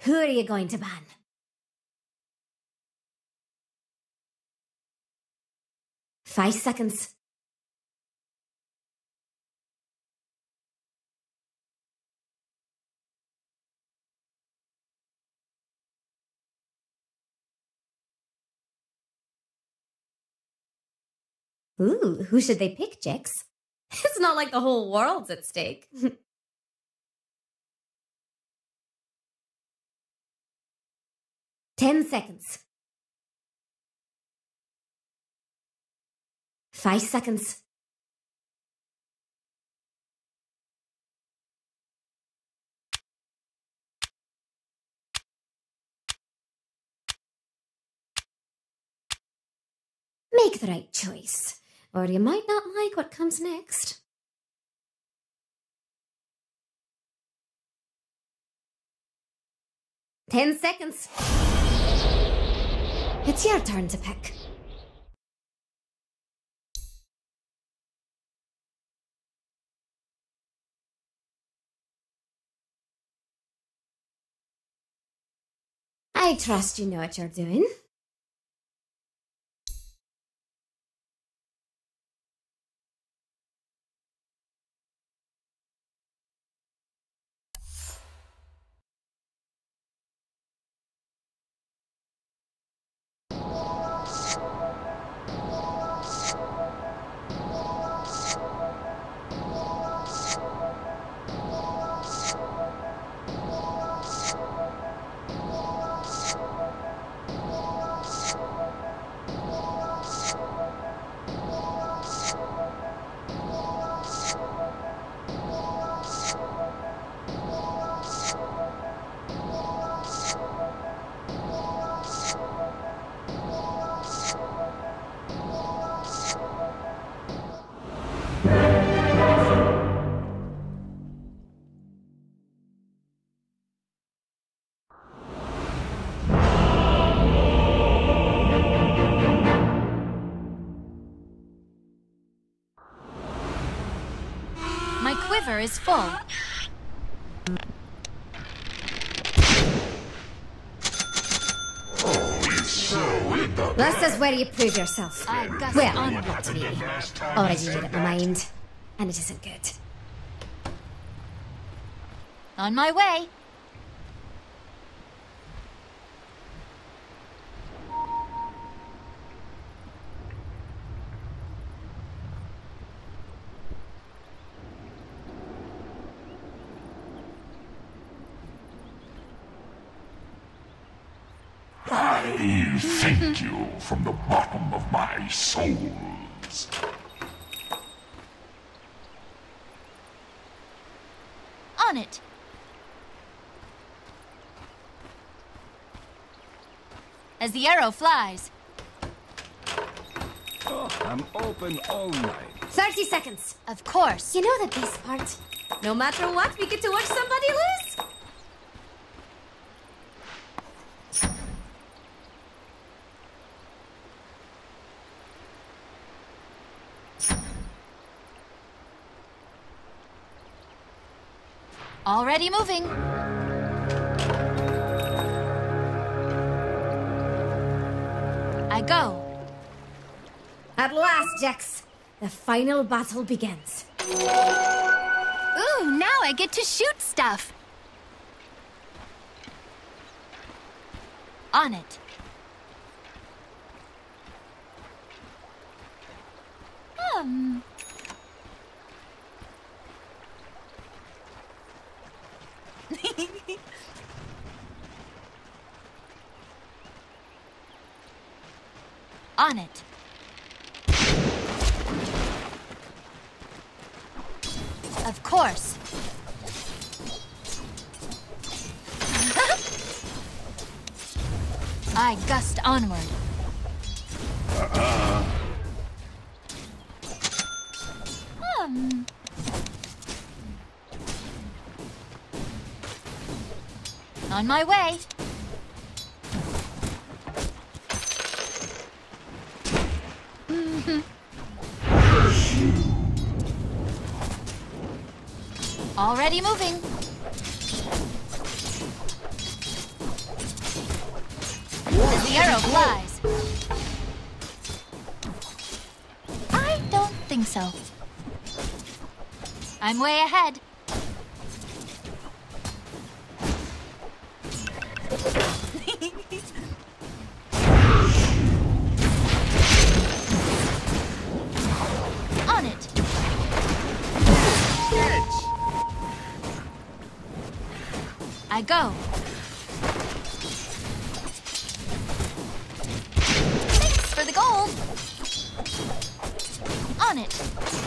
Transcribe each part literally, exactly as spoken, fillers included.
Who are you going to ban? Five seconds. Ooh, who should they pick, Jix? It's not like the whole world's at stake. Ten seconds. Five seconds. Make the right choice, or you might not like what comes next. Ten seconds. It's your turn to pick. I trust you know what you're doing. My quiver is full. This is where you prove yourself. I gust Well, on. not to me. Already made up my mind, and it isn't good. On my way. I thank you from the bottom of my souls. On it. As the arrow flies. Oh, I'm open all night. Thirty seconds. Of course. You know the best part? No matter what, we get to watch somebody lose. Already moving. I go. At last, Jax, the final battle begins. Ooh, now I get to shoot stuff. On it. Um. On it. Of course. I gust onward. Uh-uh. Um. On my way. Already moving. arrow flies. I don't think so. I'm way ahead. On it. Catch! I go. Thanks for the gold. On it.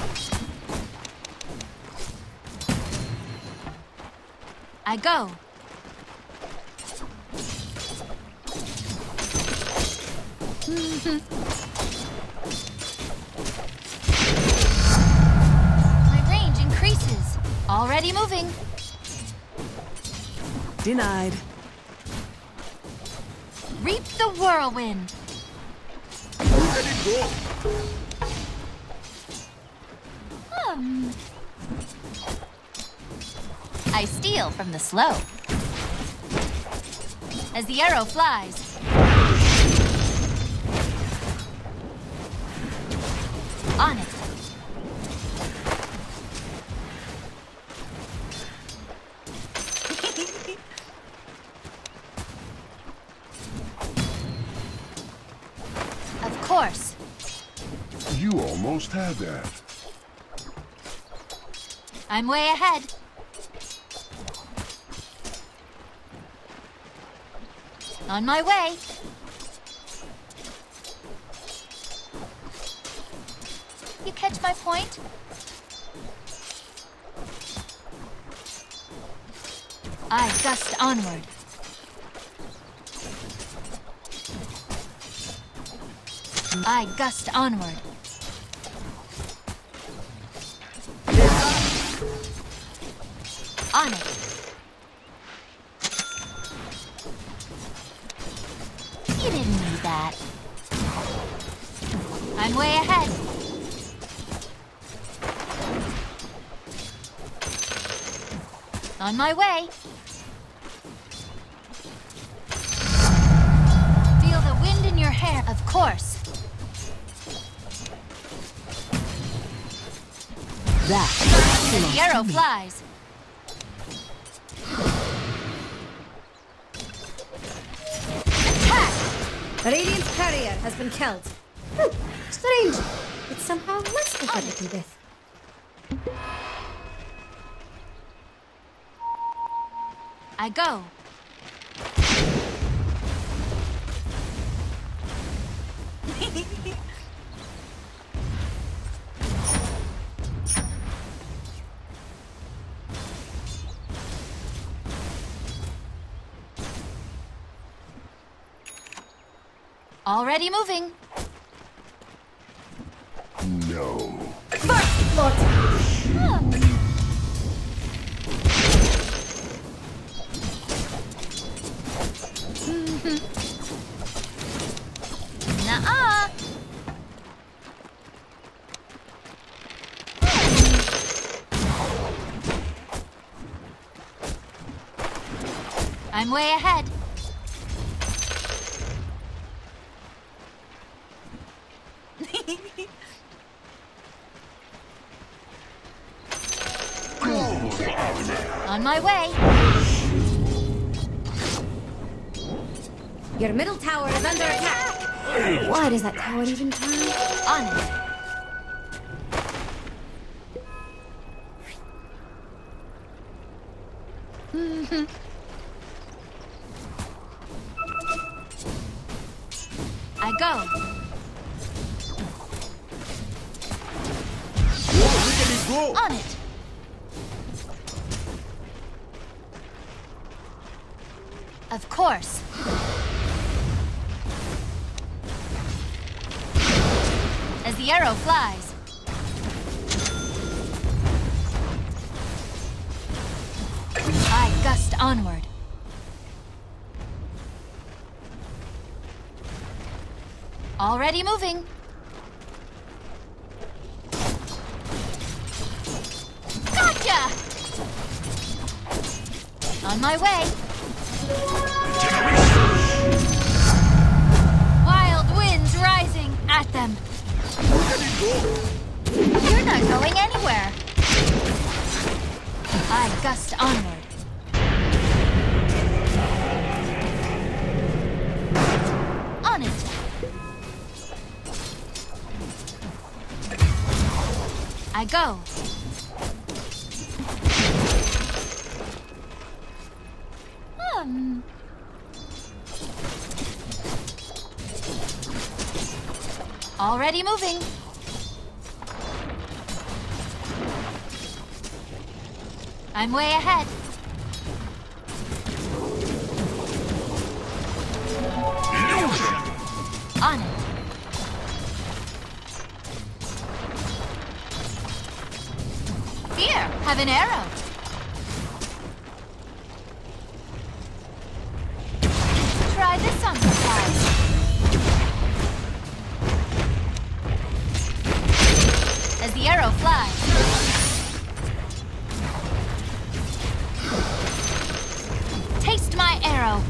I go. My range increases. Already moving. Denied. Reap the whirlwind. Let it go! Hmm. I steal from the slow. As the arrow flies. On it. Of course. You almost had that. I'm way ahead. On my way. You catch my point? I gust onward. I gust onward. On it. You didn't need that. I'm way ahead. On my way. Feel the wind in your hair, of course. That. The arrow flies. Radiant's carrier has been killed. Hmm, strange. It's somehow less pathetic than death. I go. Already moving. No. First blood! Nuh-uh. I'm way ahead. On my way. Your middle tower is under attack. Why does that tower even turn? On it. I go. Go! On it. Of course. As the arrow flies. I gust onward. Already moving. Gotcha! On my way. go. You're not going anywhere. I gust onward. On it. I go. Um. Already moving. I'm way ahead. On it. Here, have an arrow. Try this on the side. As the arrow flies. Taste my arrow.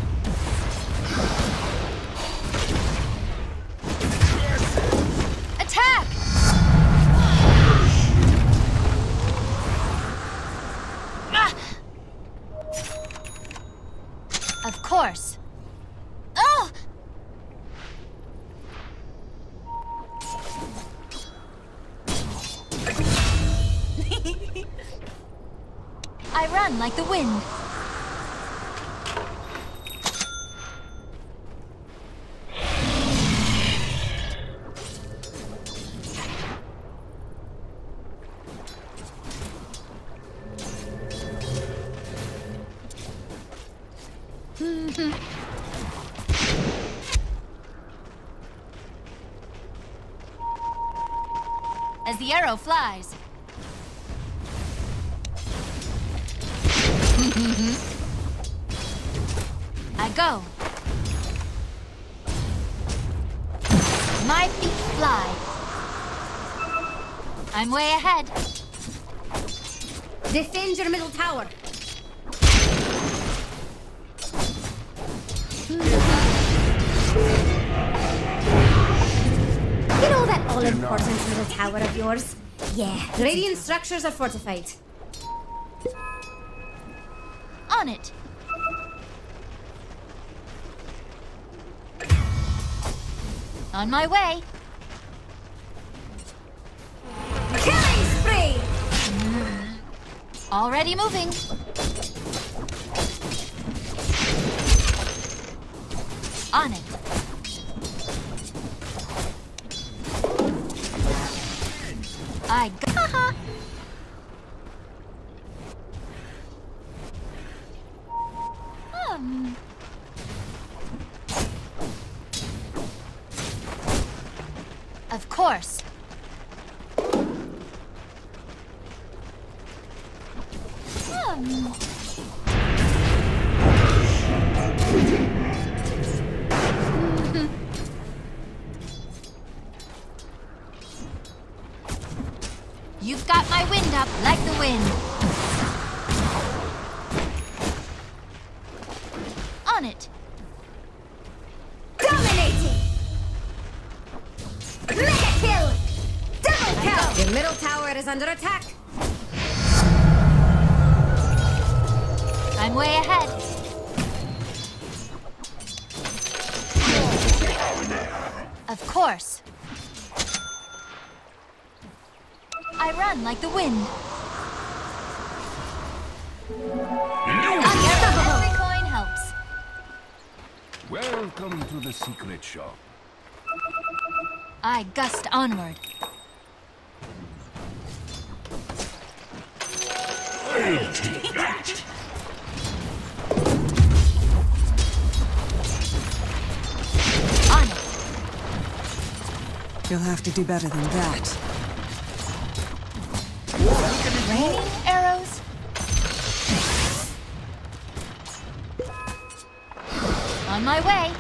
Attack! Ah! Of course. Oh! I run like the wind. As the arrow flies. I go. My feet fly. I'm way ahead. Defend your middle tower. You know that all-important middle tower of yours? Yeah, the radiant structures are fortified. On it. On my way. Killing spree! Already moving. On it. I got. Um. Of course. Um. You've got my wind up like the wind. On it. Dominating! Mega kill! Double kill! Your middle tower is under attack. I'm way ahead. Of course. I run like the wind. Every coin helps. Welcome to the secret shop. I gust onward. I'll take that. On it. You'll have to do better than that. Raining arrows. On my way.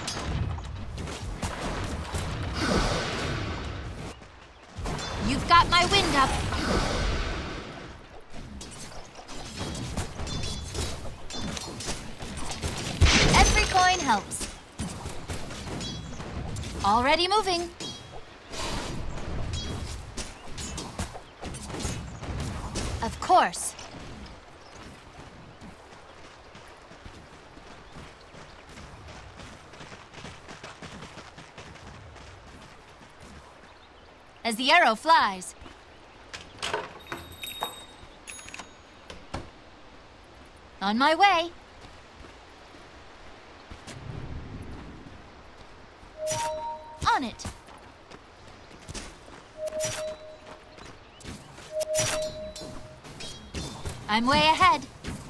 You've got my wind up. Every coin helps. Already moving. Of course. As the arrow flies. On my way. On it. I'm way ahead.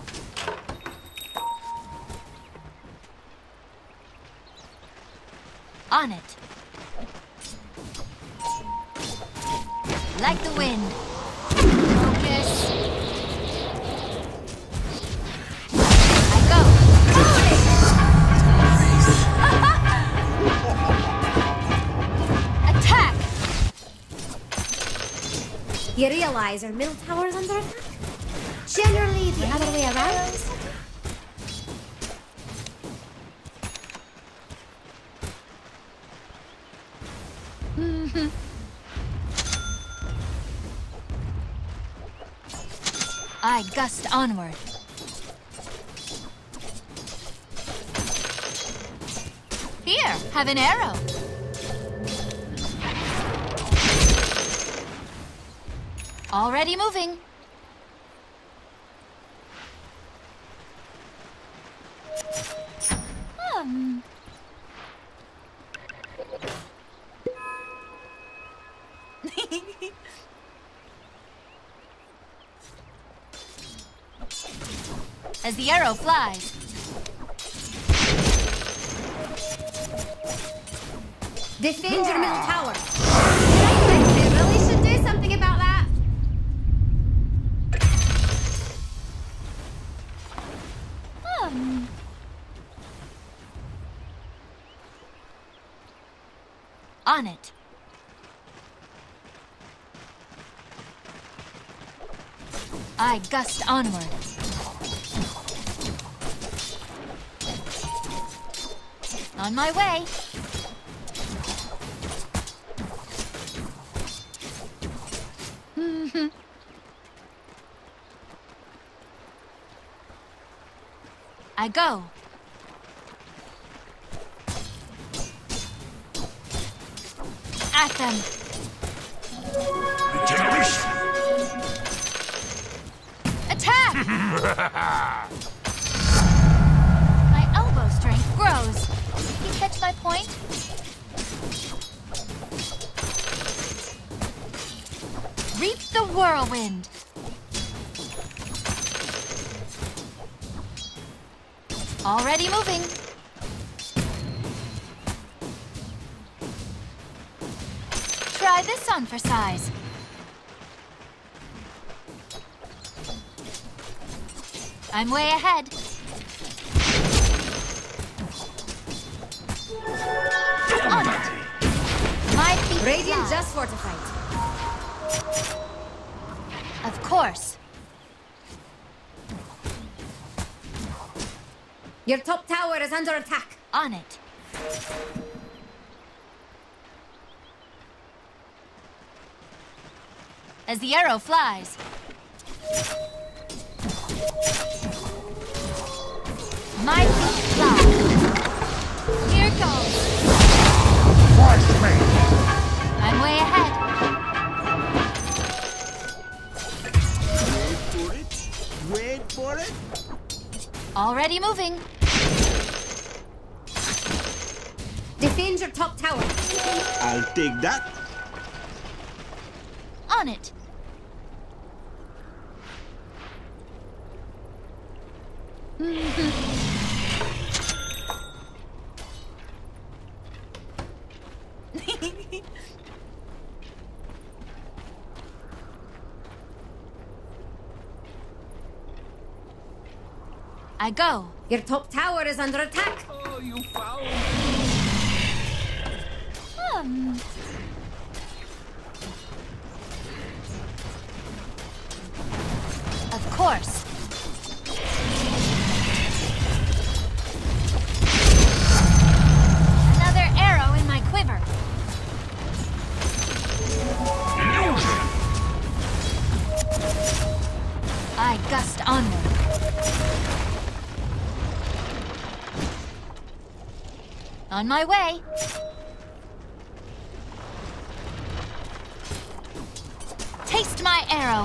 On it. Like the wind. Focus. I go. Attack! You realize our middle tower is under attack? Generally the other way around. I gust onward. Here, have an arrow. Already moving. Um. As the arrow flies. Defend your middle tower. I really should do something about that. Um. On it. I gust onward. On my way. I go. At them. Regeneration! Attack! My elbow strength grows. You catch my point? Reap the whirlwind. Already moving. Try this on for size. I'm way ahead. On it. My feet Radiant fly. just fortified. Of course. Your top tower is under attack. On it. As the arrow flies. My feet fly. Here goes. I'm way ahead. Wait for it. Wait for it. Already moving. Defend your top tower. I'll take that. On it. I go. Your top tower is under attack. Oh, you found me. Um. Of course. Another arrow in my quiver. I gust onward. On my way. Taste my arrow.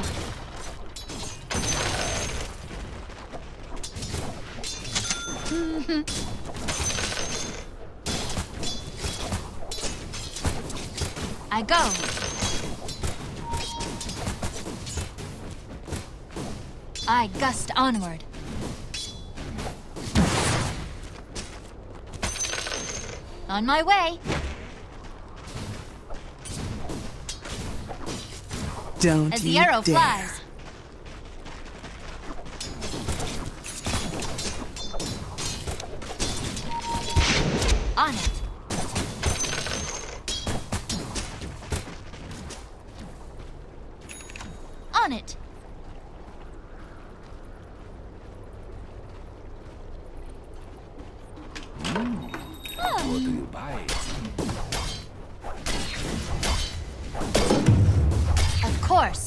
I go. I gust onward. On my way. Don't As the you arrow dare. flies. On it. On it. What do you buy? Of course.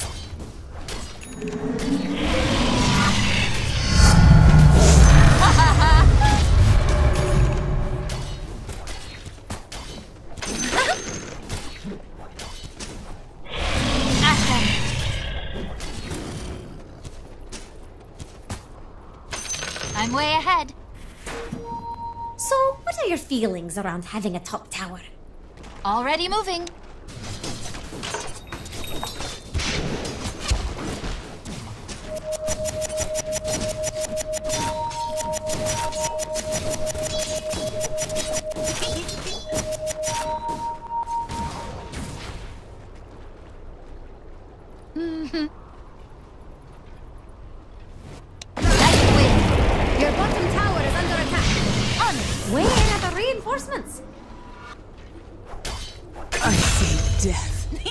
I'm way ahead. So, what are your feelings around having a top tower? Already moving. Your bottom tower is under attack. On way in at the reinforcements. I say death.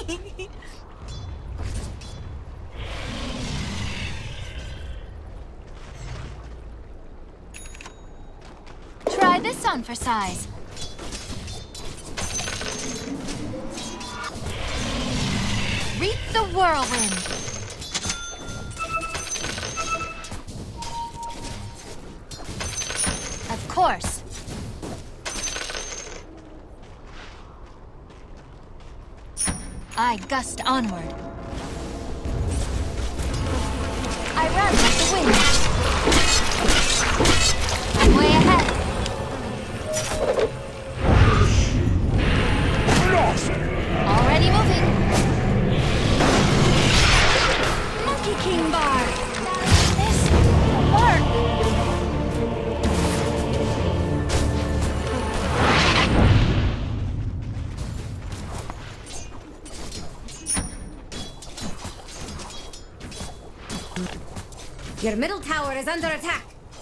Try this on for size. Reap the whirlwind. Of course. I gust onward. I run like the wind. I'm way ahead. Already moving. Monkey King bar. This will work. Your middle tower is under attack.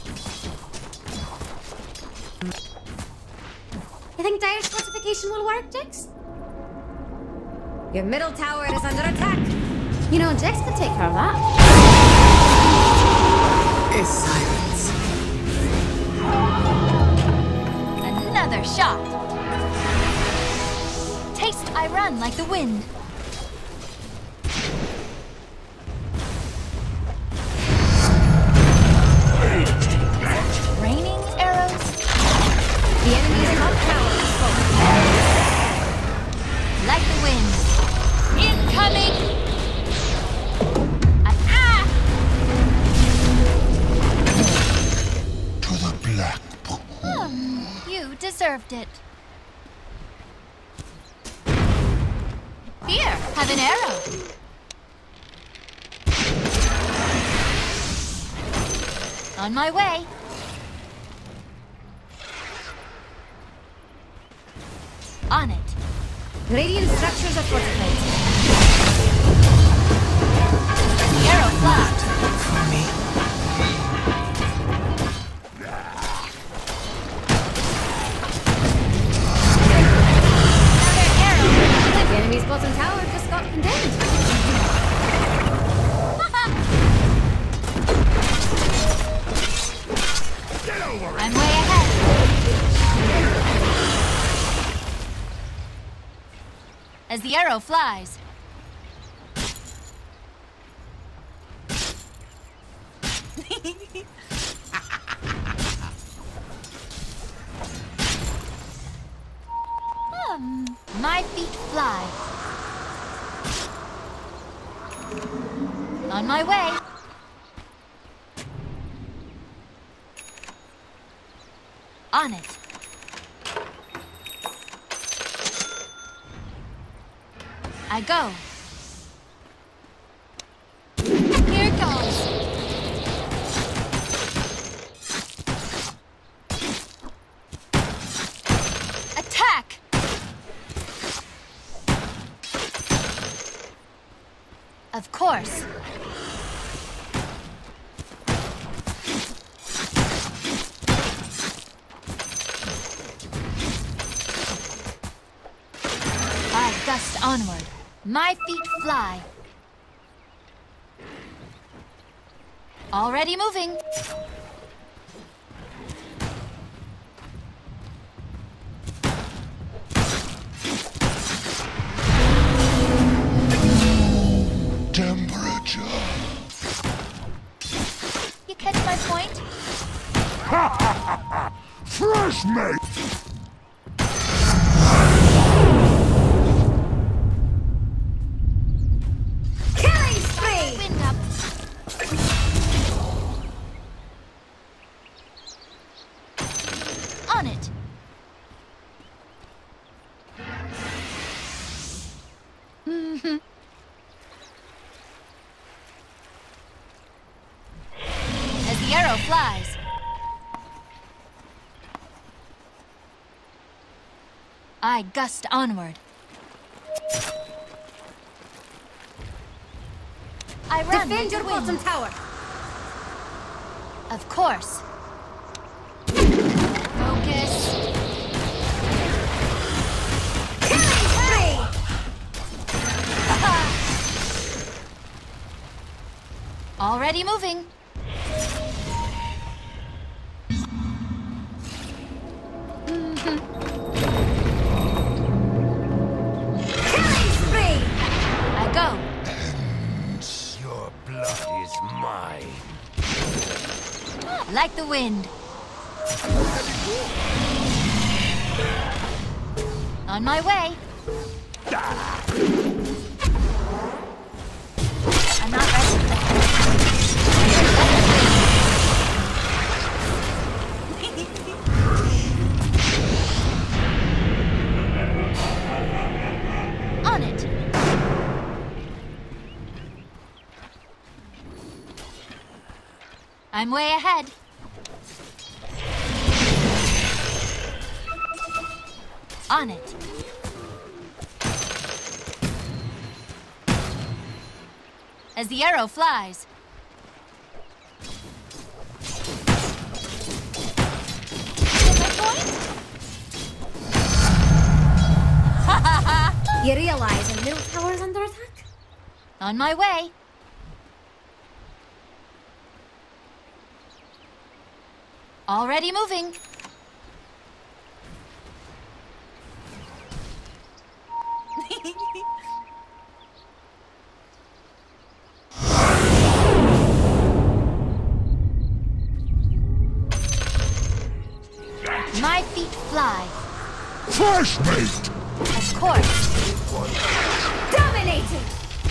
You think Dire's fortification will work, Jix? Your middle tower is under attack. You know, Jix could take care of that. Is silence. Another shot. Taste I run like the wind. Raining arrows. The enemy's top tower is falling. Like the wind. Incoming! Ah! To the black pool. Hmm, you deserved it. Here, have an arrow. On my way. On it. Radiant structures are fortified. The arrow flies. For me. Another arrow. The enemy's bottom tower just got condemned. I'm way ahead. As the arrow flies. Hmm, my feet fly. On my way. On it. I go. Here goes. Attack! Of course. I gust onward. My feet fly. Already moving. Temperature. You catch my point? Fresh mate. Killing spree! Wind up. On it. Mhm. As the arrow flies. I gust onward. I run Defend like your the wind. bottom tower! Of course. Focus. Killing spree! Already moving. Killing spree! I go. Your blood is mine. Like the wind. On my way. I'm not ready. On it. I'm way ahead. On it. As the arrow flies. Get my point? You realize a middle tower is under attack? On my way. Already moving. My feet fly. Fresh mate. Of course. Dominating!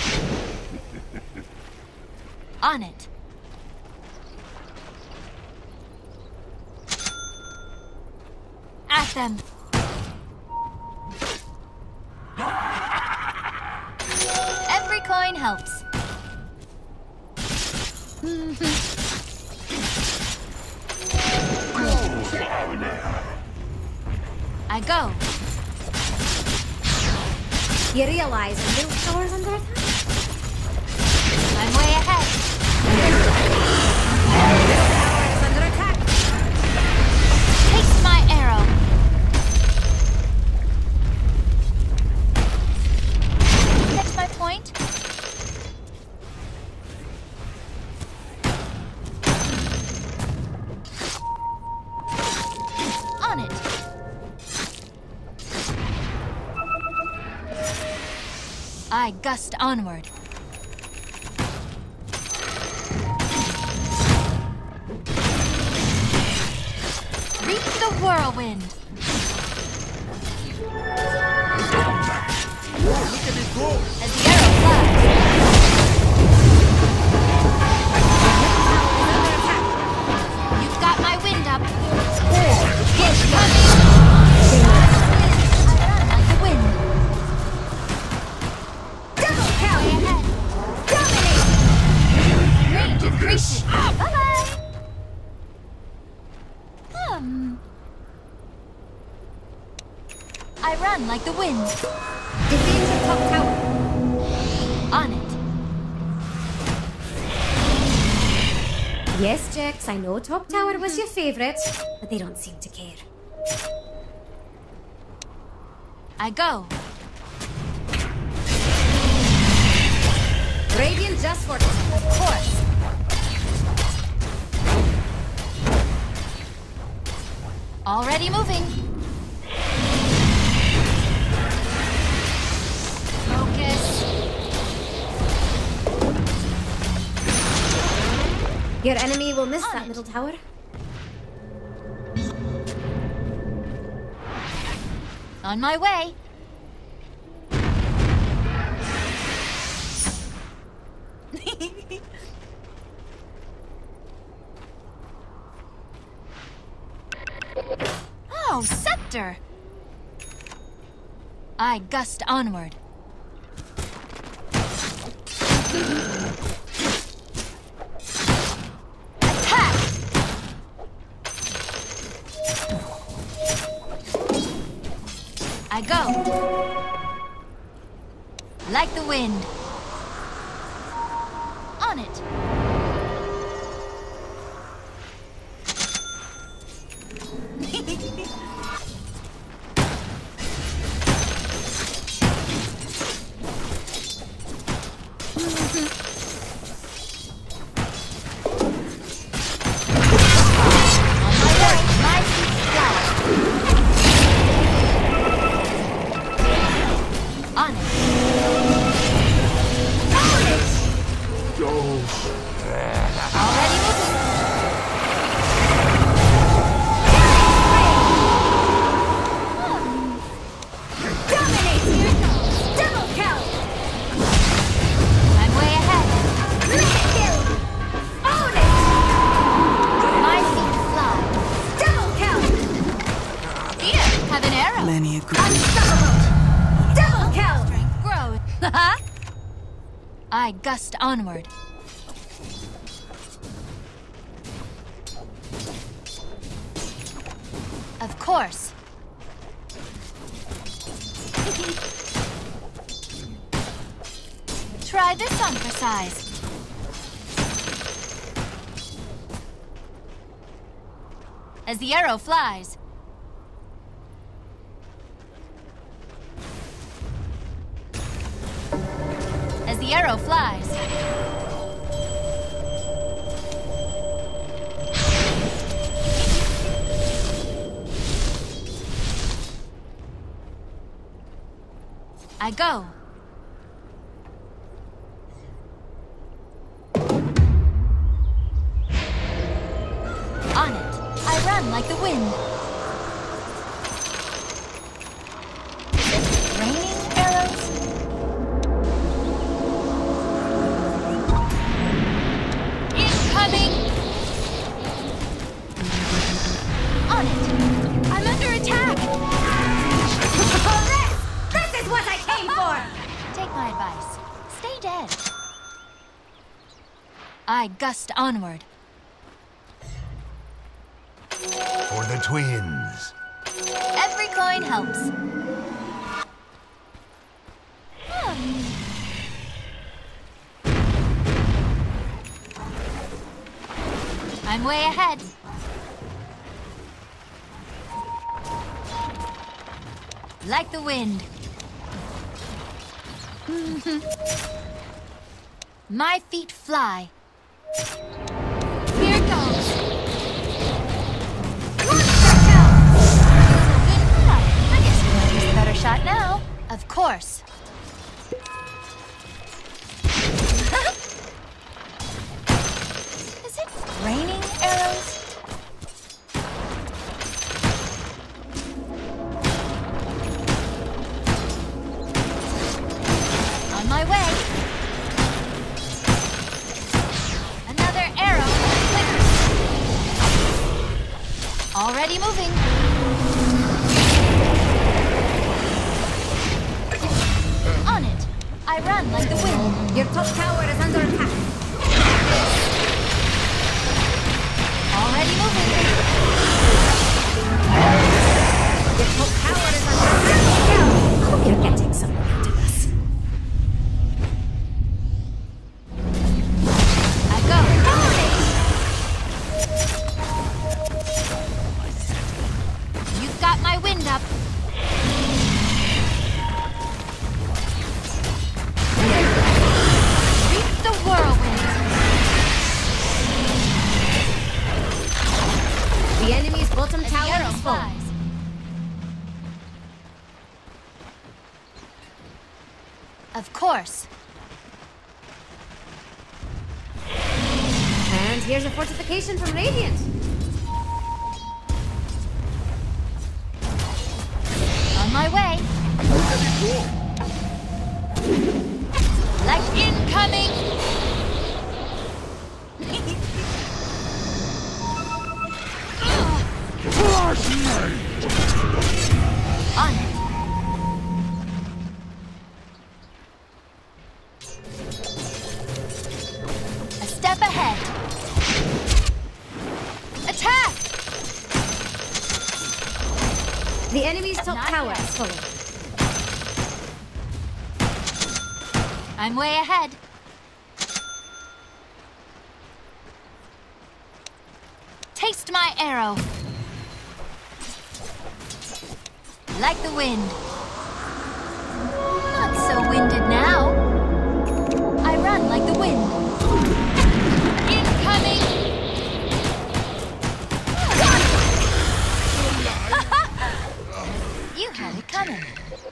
On it. At them. Every coin helps. I go. You realize a middle tower is under attack? I'm way ahead. Tower is under attack! Taste my arrow. Catch my point? On it. I gust onward. whirlwind. Look at it go! As the arrow flies. You've got my wind up. It's coming. I run like the wind. Double kill! Way ahead. Dominate! Range increases. Bye-bye. Hmm. I run like the wind. Defend your top tower. On it. Yes, Jax, I know top tower was your favorite, but they don't seem to care. I go. Radiant just for it. Of course. Already moving. Focus. Your enemy will miss On that it. middle tower. On my way. Oh, scepter! I gust onward. Attack! I go. Like the wind. On it. Many a good Unstoppable! Double kill! Strength grows. I gust onward. Of course. Try this on for size. As the arrow flies. As the arrow flies. I go. On it. I run like the wind. Raining arrows? Incoming! On it. I'm under attack! this! This is what I came for! Take my advice. Stay dead. I gust onward. For the twins. Every coin helps. Hmm. I'm way ahead. Like the wind. My feet fly. Here goes. I guess you know who's the better shot now. Of course. Is it raining arrows? Already moving. On it. I run like the wind. Your top tower is under attack. Already moving. Your top tower is under attack. Yeah. I hope you're getting something out of this. I go. You've got my wind up. Reap the whirlwind. The enemy's bottom As the tower arrow is full. flies. Of course. And here's a fortification from Radiant. On my way. Like incoming. On it. A step ahead. Attack! The enemy's top Not tower yet. is full. I'm way ahead. Taste my arrow. Like the wind. Not so winded now. I run like the wind. Incoming! You had it coming.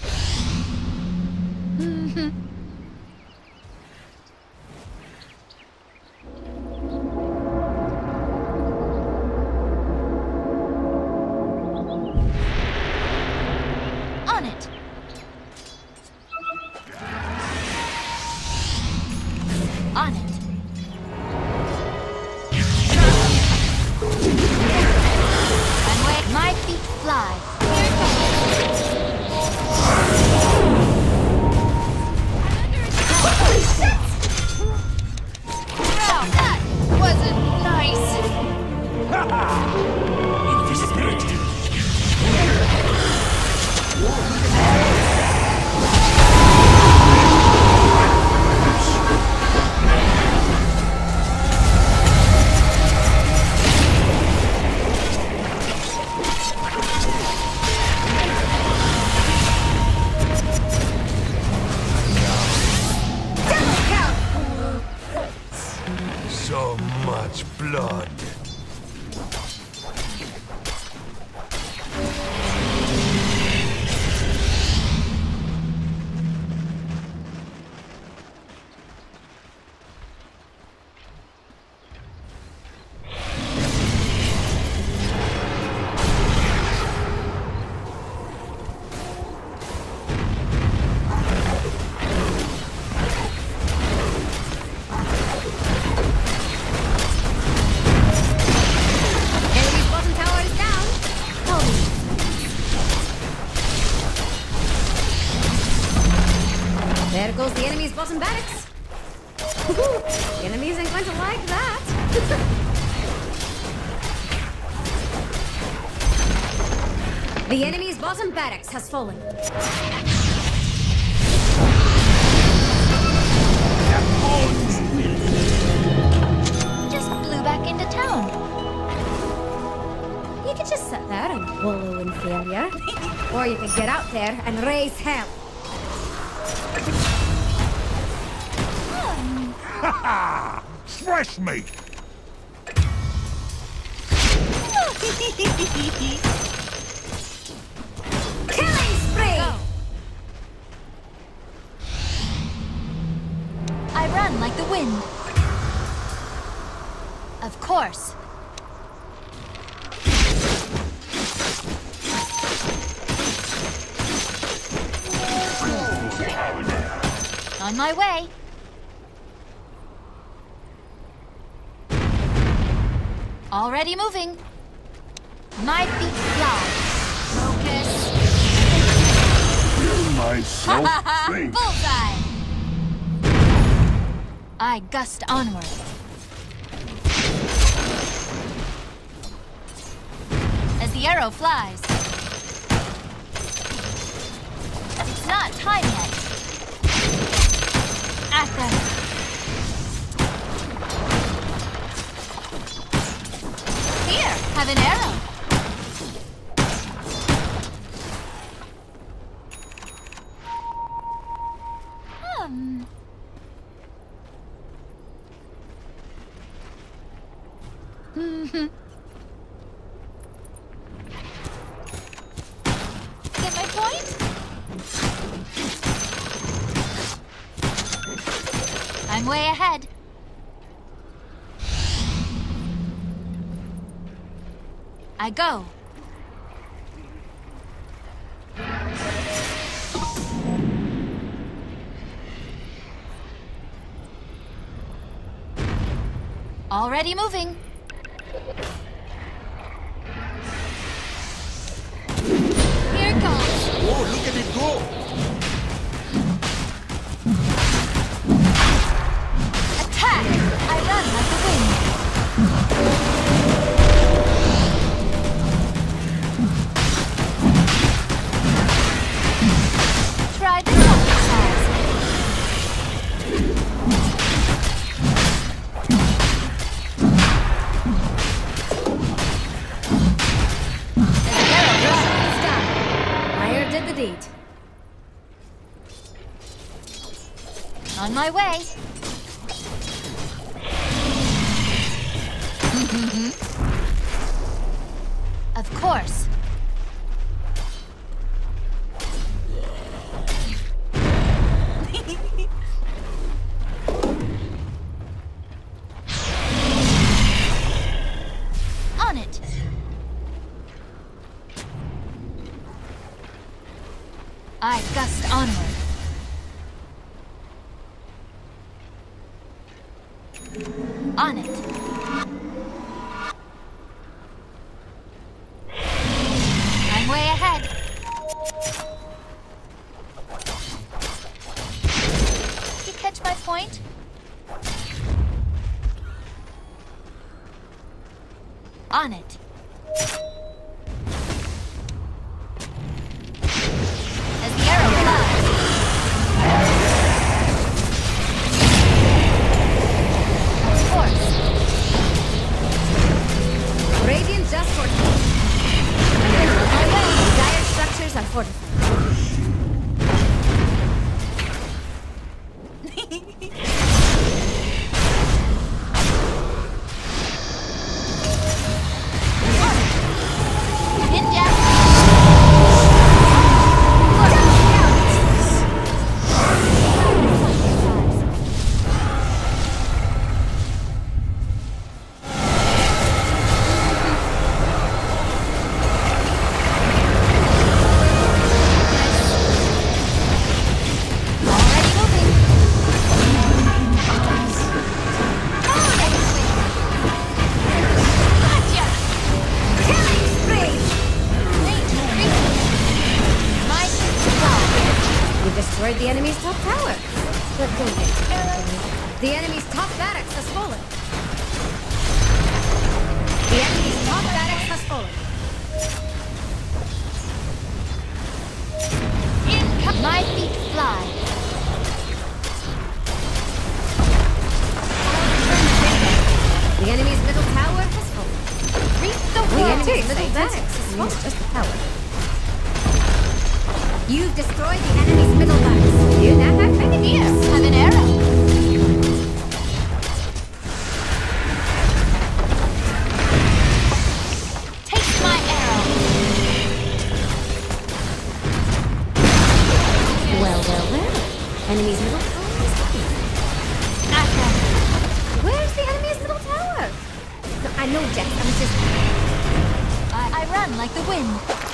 On it. On it. I'm way. My feet fly. Here it goes. Wow, that wasn't nice. Invisibility. So much blood. Enemy's bottom tower is down. Oh. There goes the enemy's bottom barracks. The enemy isn't going to like that. The enemy's bottom barracks has fallen. Just flew back into town. You could just sit there and wallow in failure. Or you could get out there and raise hell. Fresh meat. Killing spree! Go. I run like the wind. Of course. On my way. Already moving. My feet fly. Focus. Feel myself think. Bullseye! I gust onward. As the arrow flies. It's not time yet. At them. Here, have an arrow. Hmm. Mm-hmm. Get my point? I'm way ahead. I go. Already moving. Here goes. Oh, look at it go! Attack! I run like the wind. Try the exercise. Did the deed. On my way. Of course. On it. I gust onward. On it. I'm way ahead. Did you catch my point? On it. As the arrow flies. Of course. Radiant just fortified. My way. Dire structures are fortified. In depth. Destroyed the enemy's top tower. But don't get The enemy's top barracks has fallen. The enemy's top barracks has fallen. In my feet fly. The enemy's middle tower has fallen. Reap the The world. enemy's middle barracks has fallen. Just the power. You've destroyed the enemy's middle barracks. You now have enemies. Here, have an arrow. Take my arrow. Well, well, well. Enemy's middle tower is fallen. At them. Where's the enemy's middle tower? No, I know, Jack. I'm just... I, I run like the wind.